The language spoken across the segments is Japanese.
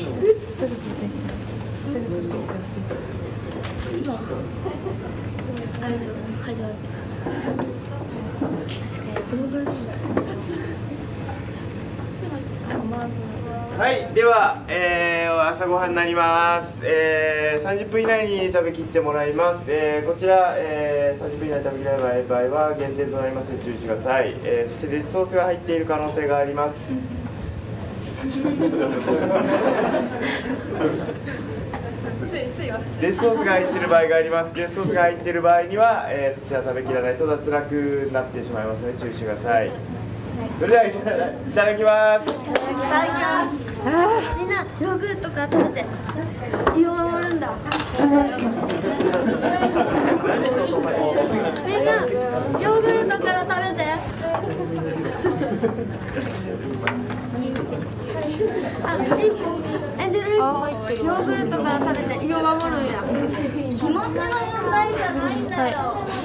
あれでしょ、始まった。確かに戻るんだ。 はい、では、朝ごはんになります。30分以内に食べきってもらいます。こちら、30分以内に食べきらない場合は減点となりますので注意してください。そしてデスソースが入っている可能性があります。デスソースが入っている場合があります。デスソースが入っている場合には、そちら食べきらないと脱落になってしまいますので注意してください。それではいただきます。 いただきます。みんなヨーグルトから食べて胃を守るんだ。みんなヨーグルトから食べて。あ、エンジェルヨーグルトから食べて胃を守るんや。気持ちの問題じゃないんだよ。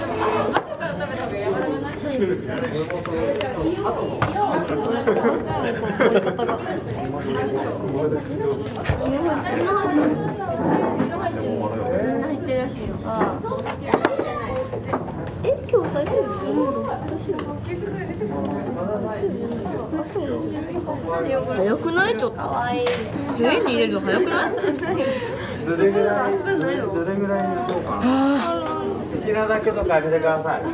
今日最終日？早くない？ちょっと全員に入れるの早くない？ どれぐらいにしようかな。好きなだけとか開けてください。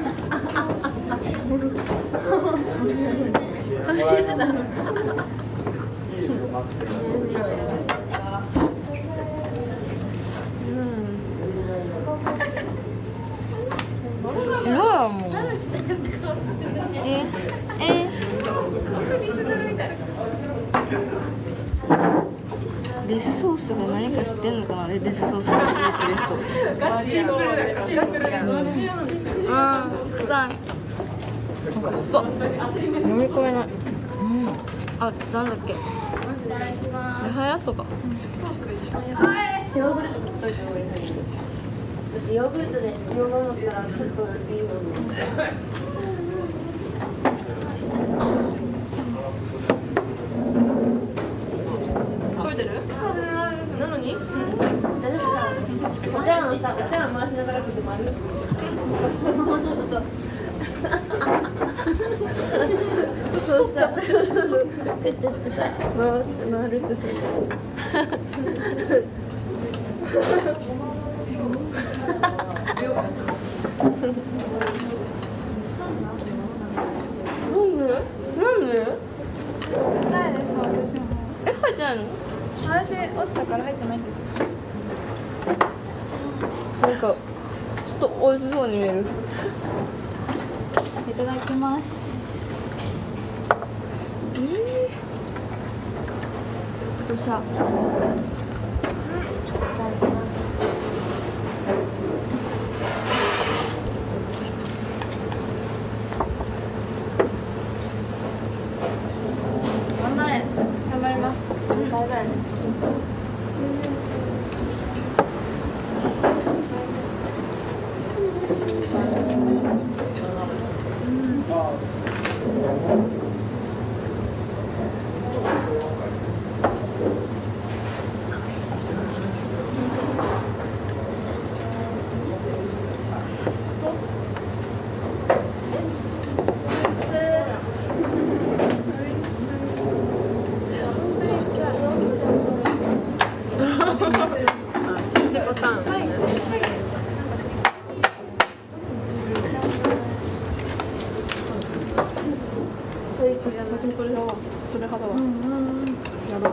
デスソースが何か知ってんのかな。デスソースを入れてる人。臭い。飲み込めない。あ、なんだっけ。はやとか。ヨーグルト取っといた方がいい。だってヨーグルトで胃を守ったらちょっといいもんね。食べてる？なのに？誰ですか？お茶碗回しながら食って丸。そうさ、ペッてってさ、回って丸くする。なんで？ ないです、私も。 入ってないの？ 私落ちたから入ってないんですよ。 なんかちょっと美味しそうに見える。 いただきます。 よっしゃ。頑張れ。 頑張ります。 2回ぐらいです。 私もそれ派だわ。やろ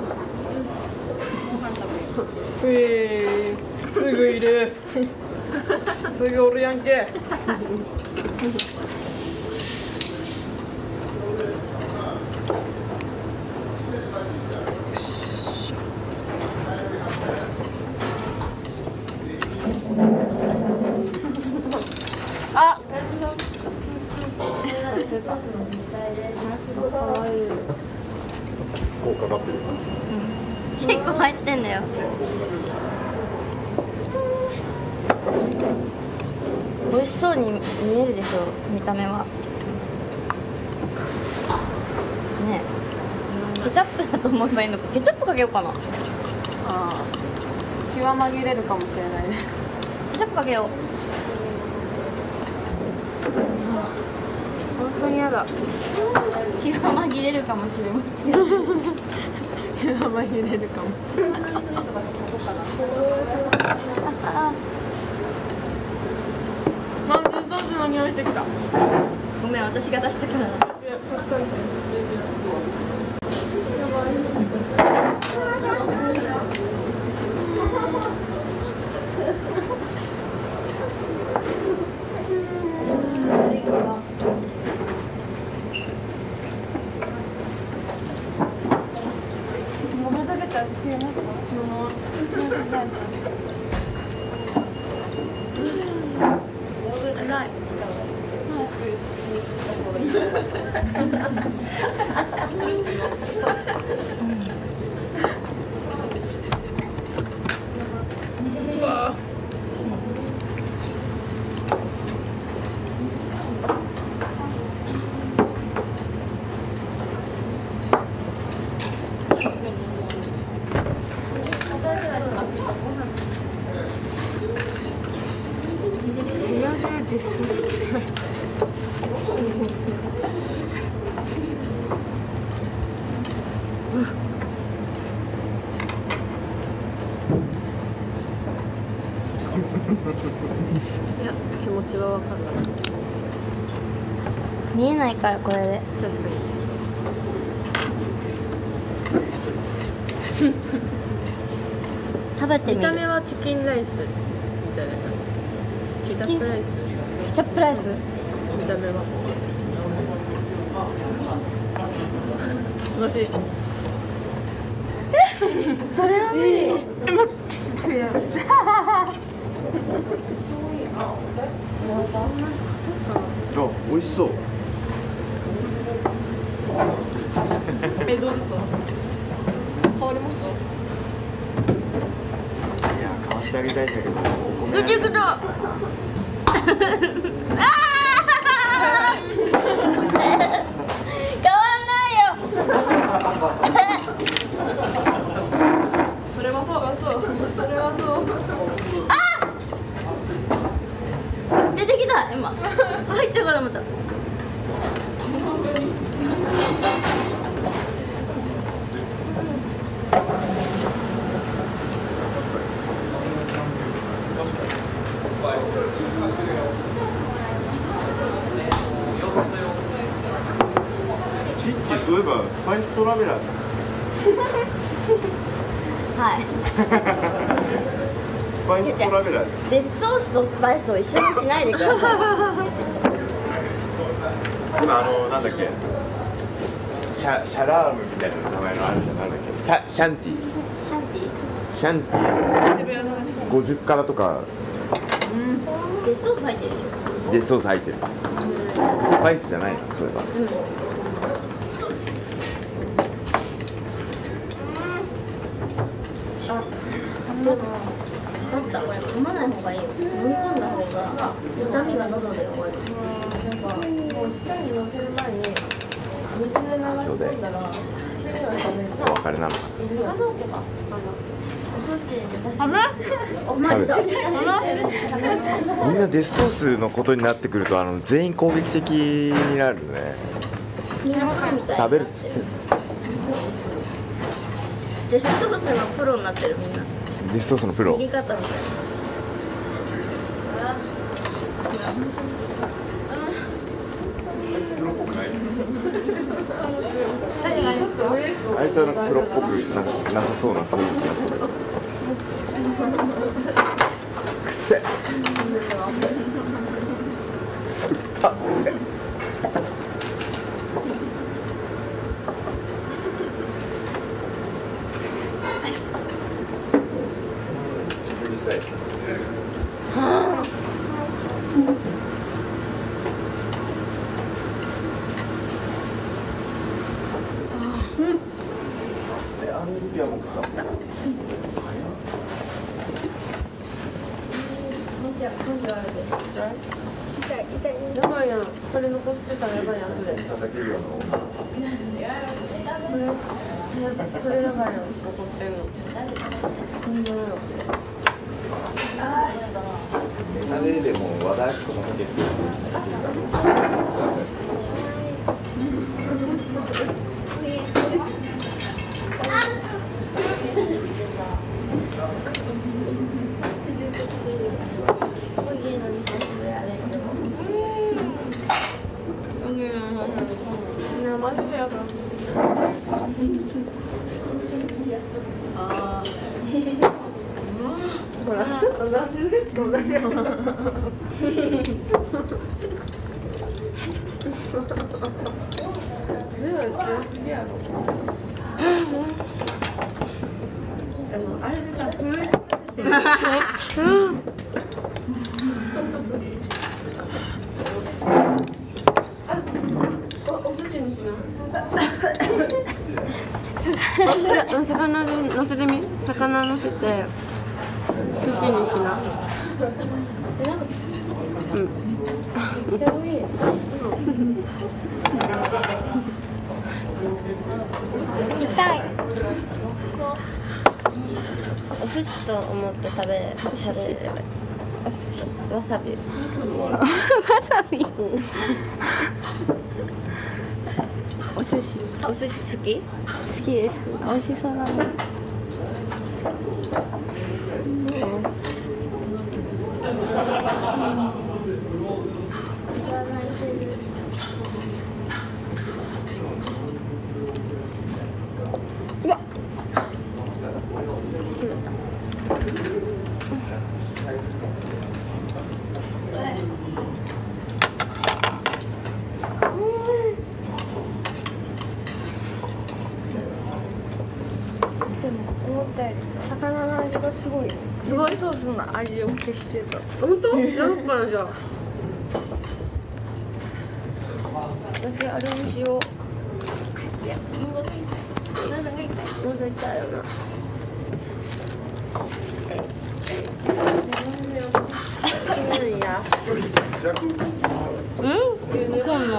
う。すぐいる。すぐおるやんけ。あ。 こうかかってる。 結構入ってんだよ。美味しそうに見えるでしょ、見た目は。ねえ、ケチャップだと思えばいいのか。ケチャップかけようかな。 ああ、気は紛れるかもしれないね。 ケチャップかけよう。 本当に嫌だ。 気は紛れるかもしれません。 気は紛れるかも。マンズソースの匂いしてきた。 ごめん、私が出したから。 いや、気持ちは分かった。 見えないからこれで。 確かに。 食べてみる。 見た目はチキンライスみたいな感じ。ケチャップライス。 ケチャップライス。 見た目は。私。 それは無理。 あ、美味しそう。 え、どうですか。変わりますか。 いや、買わせてあげたいんだけど、お米。 見てくだ。変わんないよ。 それはそう。それはそう。 出てきた今。入っちゃうかと思った。 チッチ、そういえばスパイストラベラーだ。 はい。 スパイストラベラーだ。 デスソースとスパイスを一緒にしないでください。 なんだっけ。シャラームみたいな名前のあるじゃん、なんだっけ。シャンティ。シャンティ。50辛とか。 デスソース入ってるでしょ。 デスソース入ってる。スパイスじゃないの、そういえば。 だったこれ噛まない方がいいよ。飲み込んだ方が痛みが喉で終わる。 もう下に乗せる前に水で流し込んだらお別れなのか。 マジだ。 みんなデスソースのことになってくると全員攻撃的になるね。 みんなパンみたいにな食べるっってつってる。デスソースのプロになってるみんな。 デスソースのプロ。 握り方みたいな。 プロっぽくない。あいつはプロっぽくなさそうな雰囲気だったけど。くせ。すったくせ。 やばいやん。これ残してたらやばいやん。それやばいやん。残ってんの。 あれでも和田アキ子もかけてる。 ほら、ちょっとなんで嬉しそうだよ。強すぎやろ。あれでさ、震えてお寿司にしな。魚で乗せてみ。魚乗せて寿司にしな。うん。めっちゃ多い。痛い。お寿司と思って食べればわさび。わさび。お寿司好き？好きです。美味しそうだね。うわっ。閉めた。思ったより魚の味がすごいソースの味を消してた。本当？やろうかなじゃあ。私あれにしよう。いや、喉痛いよな。いいや。うん？急にこんな。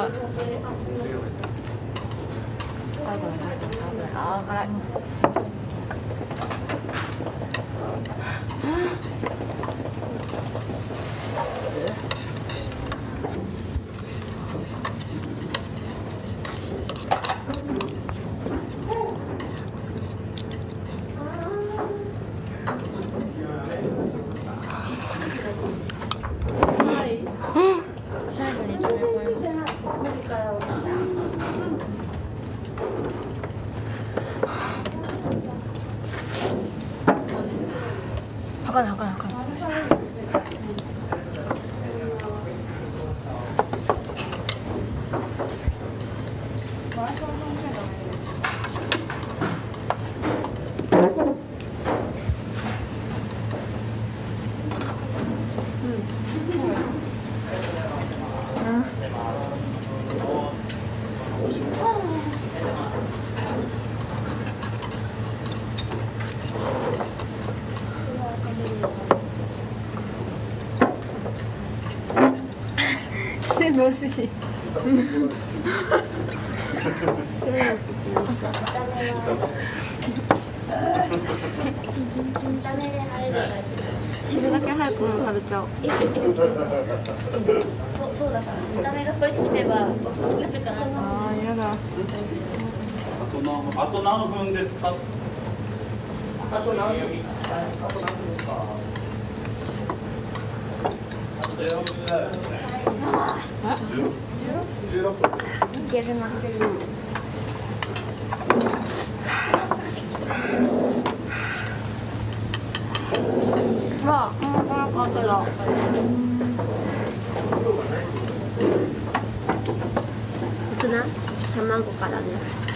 あ、辛い。はかない。全部お寿司。汁だけ早くも食べちゃおう。そうだから。見た目が恋しければお好きになるかな。ああ、やだ。 あと何分ですか。あと何分ですか。16分。いけるな。 まあ、辛かったな。いくな。卵からね。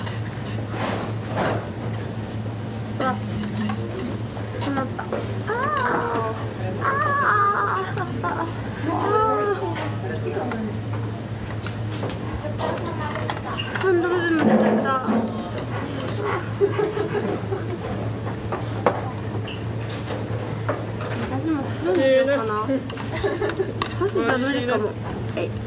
うわ、しまった。サンド部分まで出ちゃった。私もスプーンにしようかな。箸じゃ無理かも。えい。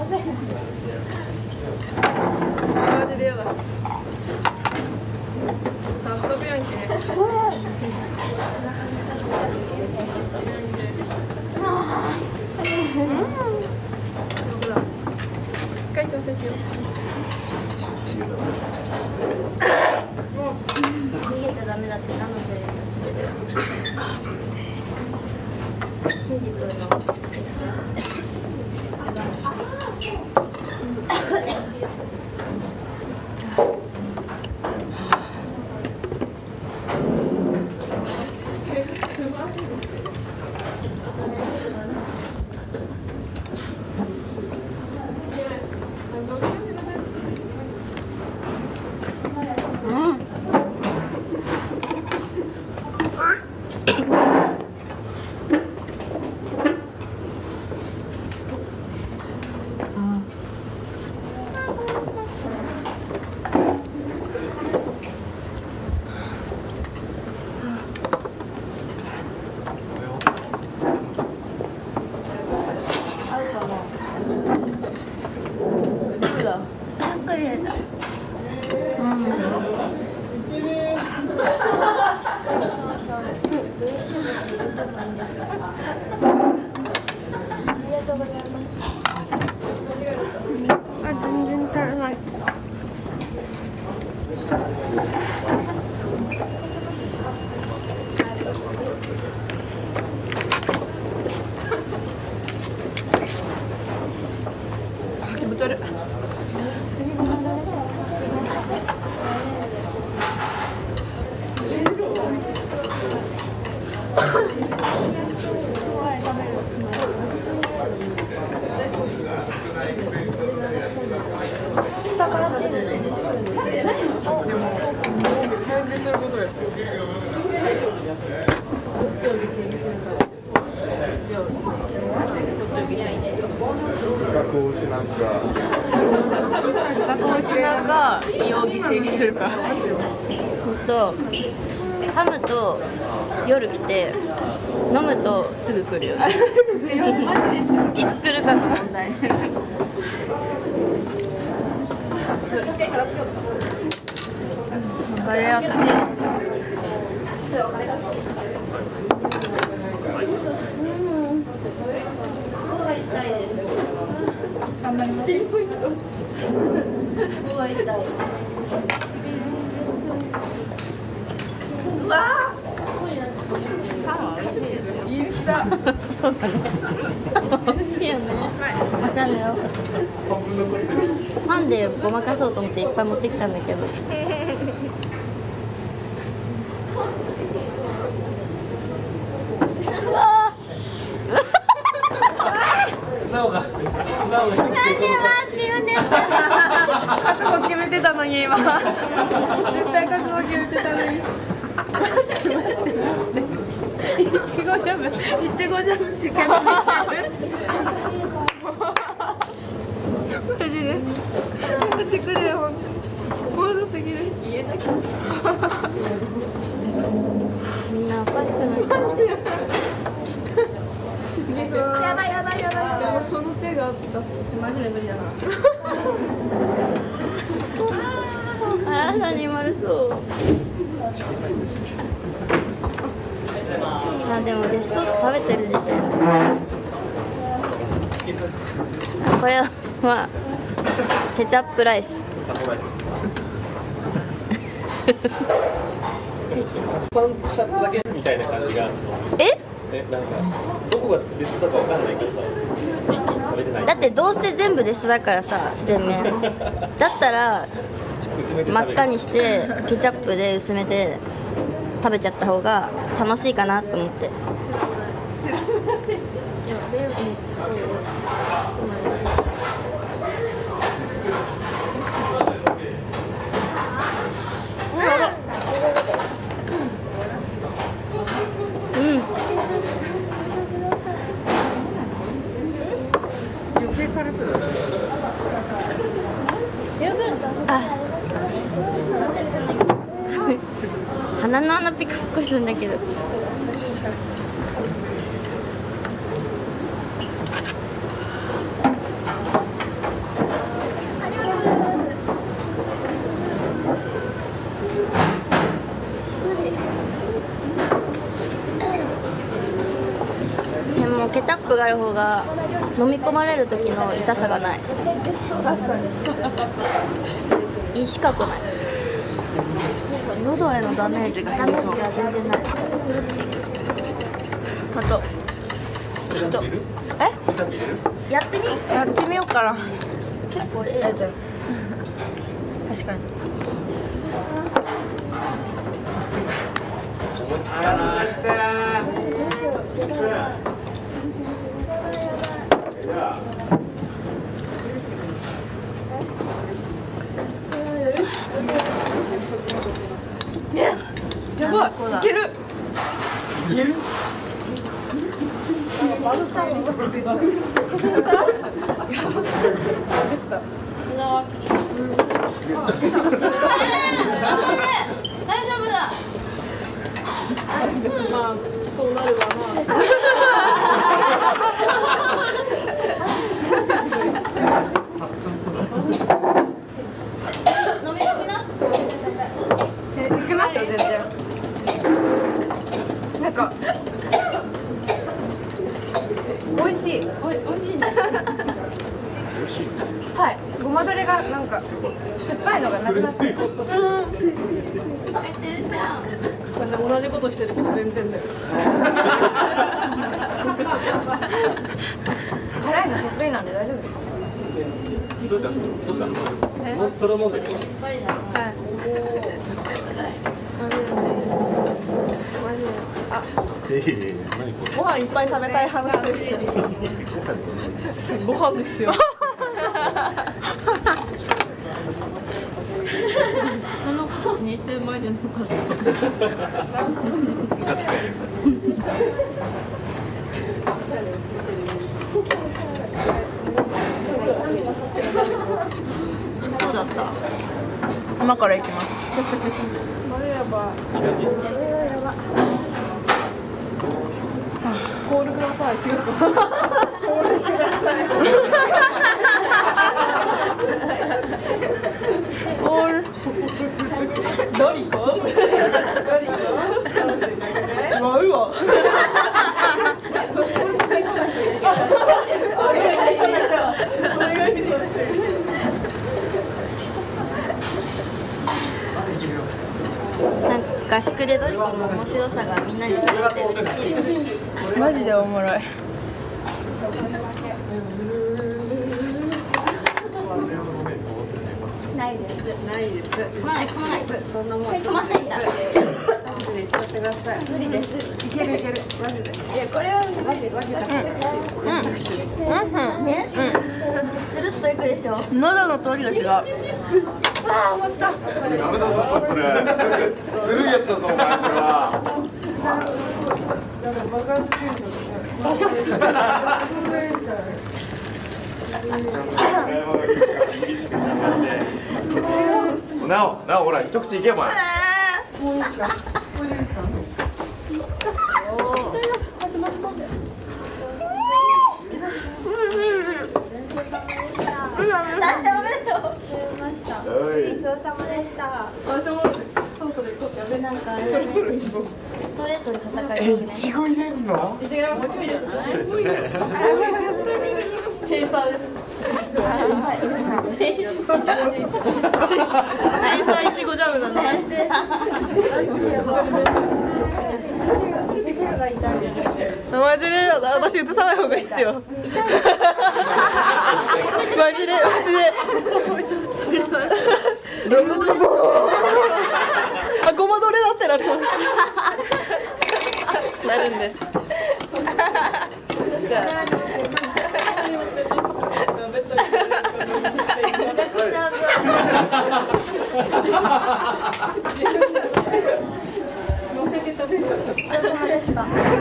マジでやだ。 気持ち悪い。返事することや。 加工しなんか加工しなんか身を犠牲にするか。ハムと夜来て飲むとすぐ来るよね。いつ来るかの問題。あれ私頑張ります。ここが痛い。うわー。パンは美味しいですよ。 いい来た。 そうだね。美味しいよね。わかるよ。パンでごまかそうと思っていっぱい持ってきたんだけど。うわー。 なおがなんでって言うんですか。覚悟決めてたのに今。絶対覚悟決めてたのに。いちごジャム、いちごジャムチキンマジで。やってくれよ本当に。怖すぎる。言えなきゃ。みんなおかしくなった。やばいやばいやばい。でもその手があった。マジで無理だな。あらに悪そう。あでもデスソース食べてる時点で。これはケチャップライス。 拡散しちゃっただけみたいな感じが。なんかどこがデスだかわかんないからさ、一気に食べれない。 だってどうせ全部デスだからさ、全面。だったら真っ赤にしてケチャップで薄めて食べちゃった方が楽しいかなと思って。鼻の穴ピクピクするんだけど。でもケチャップがある方が飲み込まれる時の痛さがない。意識覚ない。喉へのダメージが全然ない。スルッていく。あとちょっとやってみようかな。結構確かに。やばい、いける。 いける？ 大丈夫だ。 まあそうなるわな。 飲みな。 いけますよ全然。なんか美味しい。 おいしいね。 はい。ごまだれれがなんか酸っぱいのがなくなってる。 私同じことしてるけど全然だよ。 辛いの得意なんで大丈夫ですか？ どうしたの？それを飲んでる。 はい。あ、 ご飯いっぱい食べたい話ですよ。ご飯ですよ。 そのことにしてまいるのか。 確かに。 そうだった。今から行きます。 それやばい。コールください。違うか。コールください。 コール。 ドリコ？ドリコ？舞うわ。お願いします。 なんか合宿でドリコの面白さがみんなに伝わって嬉しい。マジでおもろい。 ないです。ないです。 噛まない噛まない。 そんなもん。 噛まないんだ。 マジで言っちゃってください。無理です。いけるいける。マジで。いやこれはマジだけね。つるっといくでしょ。喉の通りが違う。 やめたぞそれ。ずるいやつだぞお前それは。なおほら一口いけお前。 なんでおめでとう。 ごちそうさまでした。 なんかストレートに戦いますね。 いちご入れんの？ 違います。 そうですよね。 チェイサーです。チェイサーいちごジャムなんで。マジで私映さない方がいいっすよ。マジで。あ、ごまどれだってなります。なるんで。じゃあ。 ごちそうさまでした。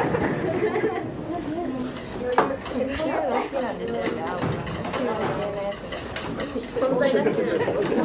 存在がシュール。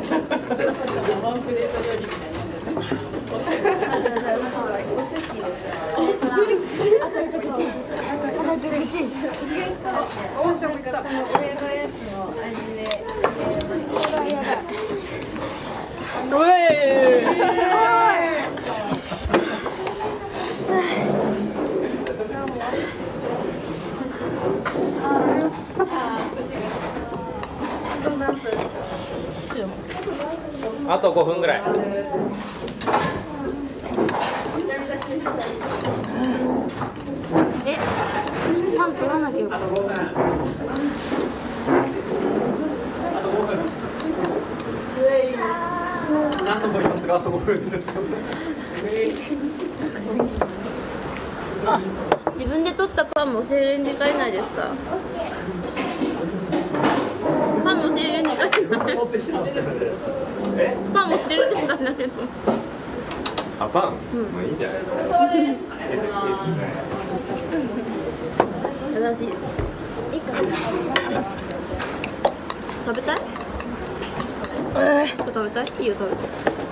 あと5分ぐらい。 パン取らなきゃよかった。 何とも言いますが、あと5分です。 自分で取ったパンも制限時間以内ですか？パンも制限時間以内。パン持ってるってことだけど。 あ、パン？まあいいんじゃないですか。 正しい。食べたい？食べたい？いいよ食べて。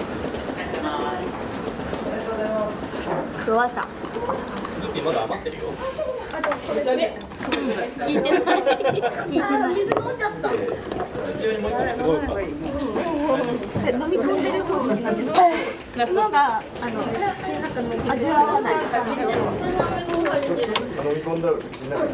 クロワッサン。 まだ余ってるよ。 聞いてない。聞いてない。水飲んじゃった。 父親にもう一個すごいか。 飲み込んでる方式なんです。のが口の中の味わわない。 飲み込んだら口の中に。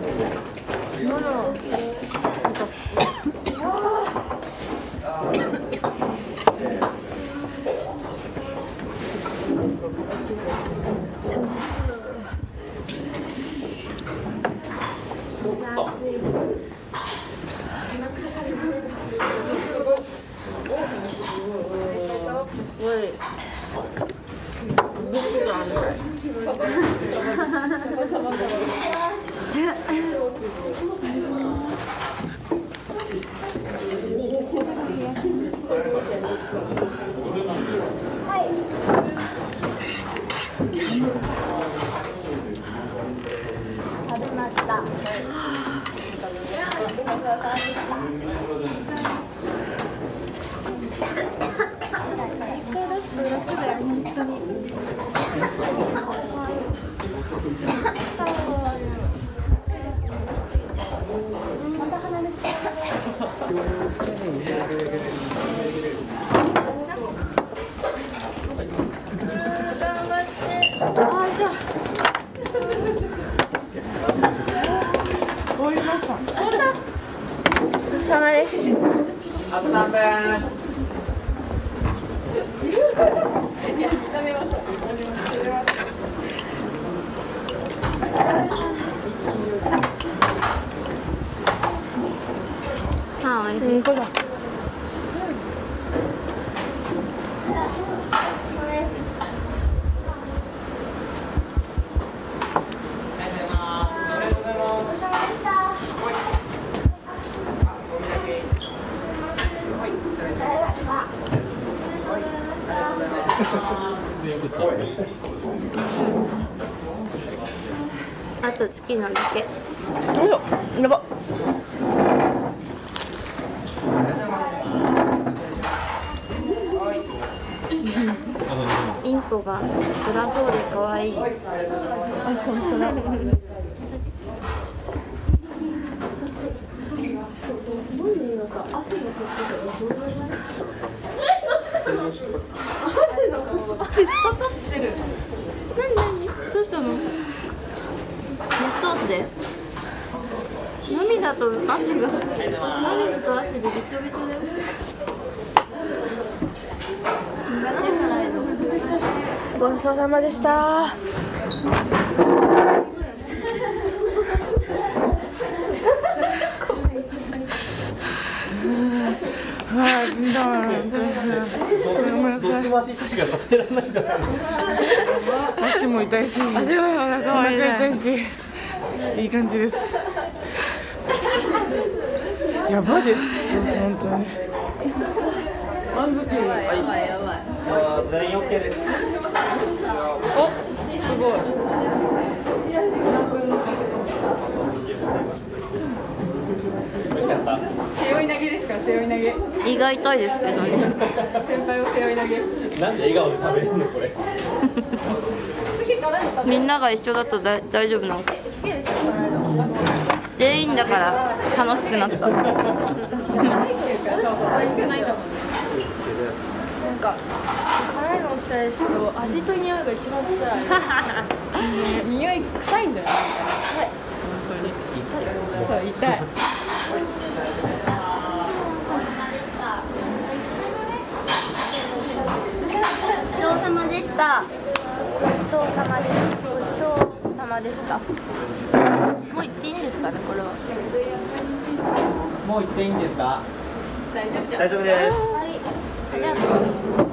あとチキンなんだけ。 やば。 インコが辛そうで可愛い。どうしたの？熱ソースで。涙と汗が、涙と汗でびしょびしょだよ。 ごちそうさまでした。 死んだわ。本当に。 どっちも足痛いからさせられないんじゃないの？ 足も痛いし、お腹痛いし、いい感じです。やばいです。本当に。 全員 OK です。 お、すごい。 美味しかった。 背負い投げですか？背負い投げ。 胃が痛いですけどね。 先輩を背負い投げ。 なんで笑顔で食べれるのこれ。 みんなが一緒だと大丈夫なのか。全員だから楽しくなった。 なんか辛いの辛いですけど、味と匂いが一番辛い。匂い臭いんだよね。痛い。痛い。 ごちそうさまでした。 ごちそうさまでした。ごちそうさまでした。 もう行っていいんですかね、これは。 もう行っていいんですか？ 大丈夫です。 ありがとう。